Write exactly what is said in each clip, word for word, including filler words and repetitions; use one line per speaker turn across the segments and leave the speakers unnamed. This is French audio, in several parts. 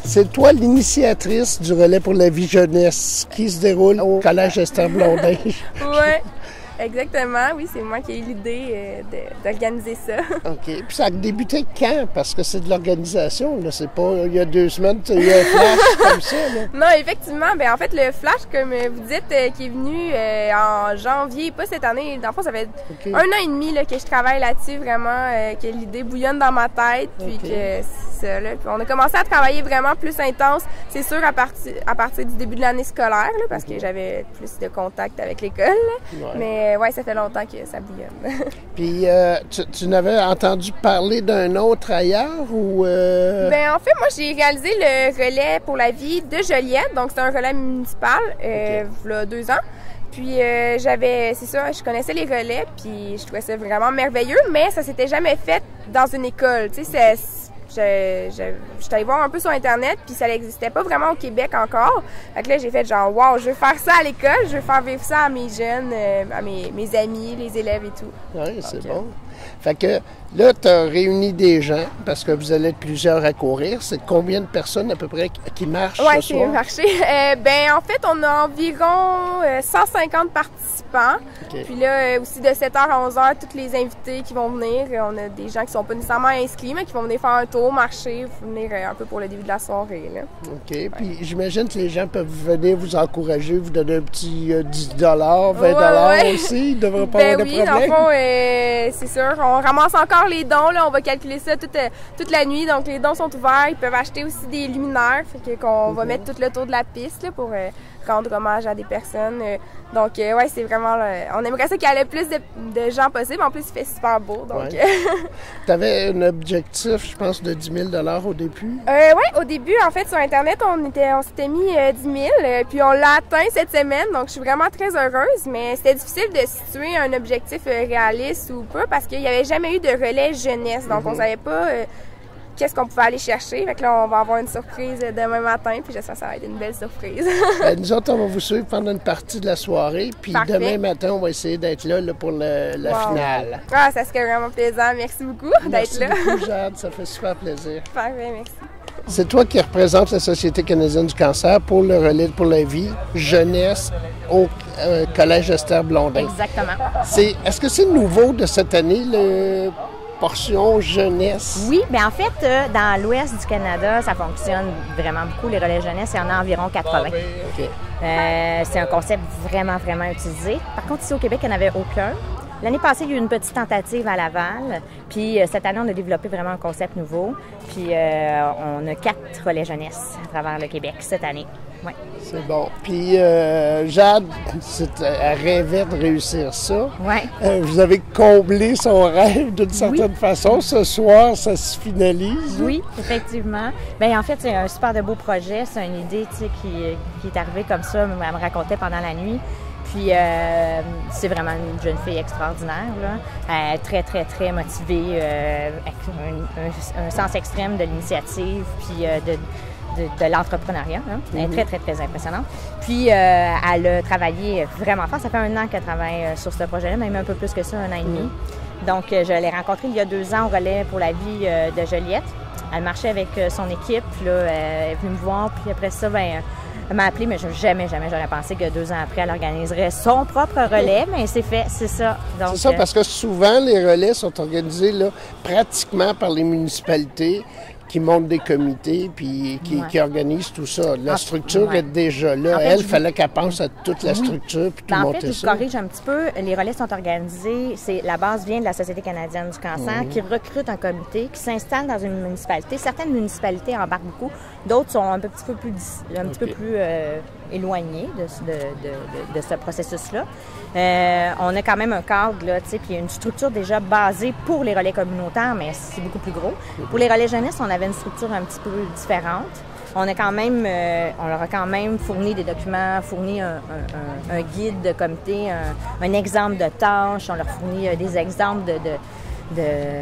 C'est toi l'initiatrice du relais pour la vie jeunesse qui se déroule au Collège Esther Blondin.
Oui, exactement. Oui, c'est moi qui ai eu l'idée euh, d'organiser ça.
OK. Puis ça a débuté quand? Parce que c'est de l'organisation, là. C'est pas il y a deux semaines, il y a un flash comme ça, là.
Non, effectivement. Ben en fait, le flash, comme vous dites, euh, qui est venu euh, en janvier, pas cette année. Dans le fond, ça fait okay. un an et demi là, que je travaille là-dessus, vraiment, euh, que l'idée bouillonne dans ma tête, puis okay. que c'est ça, là. Puis on a commencé à travailler vraiment plus intense, c'est sûr, à, partir à partir du début de l'année scolaire, là, parce okay. que j'avais plus de contact avec l'école. Ouais. Mais ouais, ça fait longtemps que ça bouillonne.
Puis, euh, tu, tu n'avais entendu parler d'un autre ailleurs ou... Euh...
Ben en fait, moi, j'ai réalisé le relais pour la vie de Joliette. Donc, c'est un relais municipal, euh, okay. il y a deux ans. Puis, euh, j'avais, c'est ça, je connaissais les relais, puis je trouvais ça vraiment merveilleux, mais ça s'était jamais fait dans une école. Tu sais, c'est... Je, je, je suis allée voir un peu sur Internet, puis ça n'existait pas vraiment au Québec encore. Fait que là, j'ai fait genre, wow, je veux faire ça à l'école, je veux faire vivre ça à mes jeunes, euh, à mes, mes amis, les élèves et tout.
Oui, c'est bon. Fait que là, tu as réuni des gens, parce que vous allez être plusieurs à courir. C'est combien de personnes à peu près qui marchent
ouais,
ce soir?
Oui, c'est marché. Euh, ben, en fait, on a environ euh, cent cinquante participants. Okay. Puis là, euh, aussi de sept heures à onze heures, tous les invités qui vont venir. On a des gens qui sont pas nécessairement inscrits, mais qui vont venir faire un tour, marcher, venir euh, un peu pour le début de la soirée, là.
OK. Ouais. Puis j'imagine que les gens peuvent venir vous encourager, vous donner un petit euh, dix dollars, vingt dollars ouais, ouais. aussi. Ils ne devraient pas
ben
avoir
oui,
de problème.
Dans le fond, euh, c'est sûr. On ramasse encore les dons, là. On va calculer ça toute, euh, toute la nuit. Donc, les dons sont ouverts. Ils peuvent acheter aussi des luminaires. Fait que, qu'on mm-hmm. va mettre tout le tour de la piste, là, pour euh, rendre hommage à des personnes. Euh, donc, euh, ouais, c'est vraiment... Euh, on aimerait ça qu'il y ait le plus de, de gens possible. En plus, il fait super beau. Donc,
ouais. Tu avais un objectif, je pense, de dix mille dollars au début?
Euh, oui, au début, en fait, sur Internet, on était, on s'était mis euh, dix mille. Euh, puis, on l'a atteint cette semaine. Donc, je suis vraiment très heureuse. Mais c'était difficile de situer un objectif euh, réaliste ou pas parce qu'il n'y avait jamais eu de relais jeunesse. Donc, mm-hmm. on savait pas... Euh, qu'est-ce qu'on pouvait aller chercher. Fait que là, on va avoir une surprise demain matin, puis j'espère que ça va être une belle surprise.
Ben, nous autres, on va vous suivre pendant une partie de la soirée, puis Parfait. Demain matin, on va essayer d'être là, là pour le, la wow. finale.
Ah, ça serait vraiment plaisant. Merci beaucoup d'être là.
Merci beaucoup, Jade. Ça fait super plaisir.
Parfait, merci.
C'est toi qui représente la Société canadienne du cancer pour le relais pour la vie jeunesse au euh, Collège Esther Blondin.
Exactement.
C'est, est-ce que c'est nouveau de cette année, le... portion jeunesse?
Oui, bien en fait, euh, dans l'ouest du Canada, ça fonctionne vraiment beaucoup. Les relais jeunesse, il y en a environ quatre-vingts.
Okay.
Euh, c'est un concept vraiment, vraiment utilisé. Par contre, ici au Québec, il n'y en avait aucun. L'année passée, il y a eu une petite tentative à Laval. Puis euh, cette année, on a développé vraiment un concept nouveau. Puis euh, on a quatre relais jeunesse à travers le Québec cette année. Ouais.
C'est bon. Puis euh, Jade, elle rêvait de réussir ça.
Ouais.
Euh, vous avez comblé son rêve d'une certaine oui. façon. Ce soir, ça se finalise.
Oui, effectivement. Bien, en fait, c'est un super de beau projet. C'est une idée qui, qui est arrivée comme ça. Elle me racontait pendant la nuit. Puis, euh, c'est vraiment une jeune fille extraordinaire, là. Elle est très, très, très motivée, euh, avec un, un, un sens extrême de l'initiative, puis euh, de, de, de l'entrepreneuriat. Hein. Elle est très, très, très impressionnante. Puis, euh, elle a travaillé vraiment fort. Ça fait un an qu'elle travaille sur ce projet-là, même un peu plus que ça, un an et demi. Donc, je l'ai rencontrée il y a deux ans au relais pour la vie de Joliette. Elle marchait avec son équipe, là, elle est venue me voir, puis après ça, bien, elle m'a appelé, mais jamais, jamais j'aurais pensé que deux ans après, elle organiserait son propre relais, mais c'est fait, c'est ça.
C'est ça, parce que souvent, les relais sont organisés là, pratiquement par les municipalités qui montent des comités puis qui, ouais. qui organisent tout ça. La structure ouais. est déjà là. En fait, Elle, il fallait qu'elle pense à toute la structure oui. puis tout
ben,
monter
en fait,
ça.
Je corrige un petit peu. Les relais sont organisés. C'est, la base vient de la Société canadienne du cancer mmh. qui recrute un comité qui s'installe dans une municipalité. Certaines municipalités embarquent beaucoup. D'autres sont un petit peu plus, un petit okay. peu plus euh, éloignées de, de, de, de, de ce processus-là. Euh, on a quand même un cadre, là, tu sais, puis une structure déjà basée pour les relais communautaires, mais c'est beaucoup plus gros. Pour les relais jeunesse, on avait une structure un petit peu différente. On a quand même, euh, on leur a quand même fourni des documents, fourni un, un, un, un guide de comité, un, un exemple de tâches, on leur fournit euh, des exemples de, de,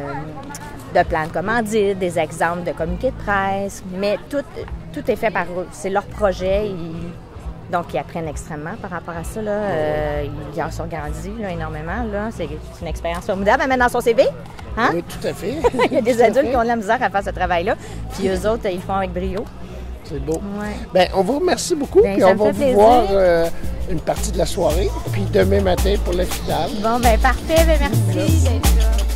de, de plans de commandite, des exemples de communiqués de presse, mais tout, tout est fait par eux. C'est leur projet. Ils, Donc, ils apprennent extrêmement par rapport à ça. Là. Euh, ils en sont grandis là, énormément. Là. C'est une expérience formidable à mettre dans son C V. Hein?
Oui, tout à fait.
Il y a des adultes qui ont de la misère à faire ce travail-là. Puis eux autres, ils le font avec brio.
C'est beau.
Ouais.
Bien, on vous remercie beaucoup.
Ben,
Puis
ça
on
me
va
fait
vous
plaisir.
voir euh, une partie de la soirée. Puis demain matin pour la finale.
Bon, ben parfait. Ben, merci.
Merci.
d'être là.